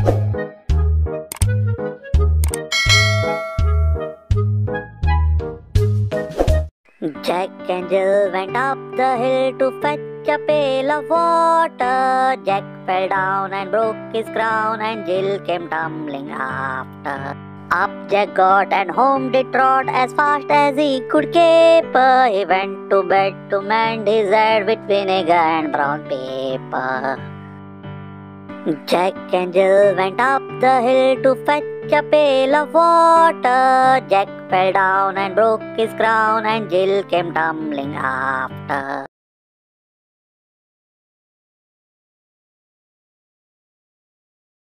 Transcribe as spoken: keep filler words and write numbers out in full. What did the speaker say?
Jack and Jill went up the hill to fetch a pail of water. Jack fell down and broke his crown, and Jill came tumbling after. Up Jack got and home did trot as fast as he could caper. He went to bed to mend his head with vinegar and brown paper. Jack and Jill went up the hill to fetch a pail of water. Jack fell down and broke his crown, and Jill came tumbling after.